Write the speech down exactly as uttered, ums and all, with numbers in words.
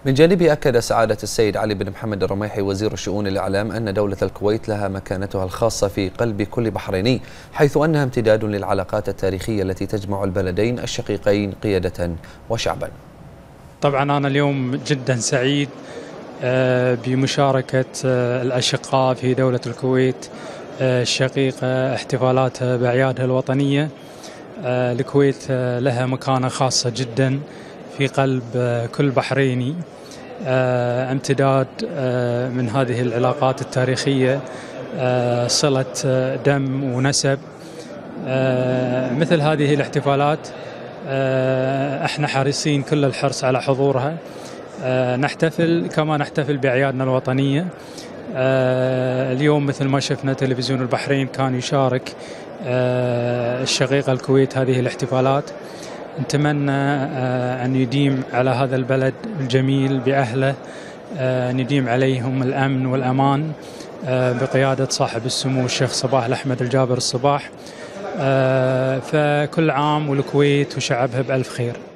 من جانبه أكد سعادة السيد علي بن محمد الرميحي وزير الشؤون الإعلام أن دولة الكويت لها مكانتها الخاصة في قلب كل بحريني، حيث أنها امتداد للعلاقات التاريخية التي تجمع البلدين الشقيقين قيادة وشعبا. طبعا أنا اليوم جدا سعيد بمشاركة الأشقاء في دولة الكويت الشقيقة احتفالاتها بأعيادها الوطنية. الكويت لها مكانة خاصة جدا في قلب كل بحريني، امتداد من هذه العلاقات التاريخية، صلة دم ونسب. مثل هذه الاحتفالات احنا حريصين كل الحرص على حضورها، نحتفل كما نحتفل بأعيادنا الوطنية. اليوم مثل ما شفنا تلفزيون البحرين كان يشارك الشقيقة الكويت هذه الاحتفالات. نتمنى أن يديم على هذا البلد الجميل بأهله، أن يديم عليهم الأمن والأمان بقيادة صاحب السمو الشيخ صباح الأحمد الجابر الصباح. فكل عام والكويت وشعبها بألف خير.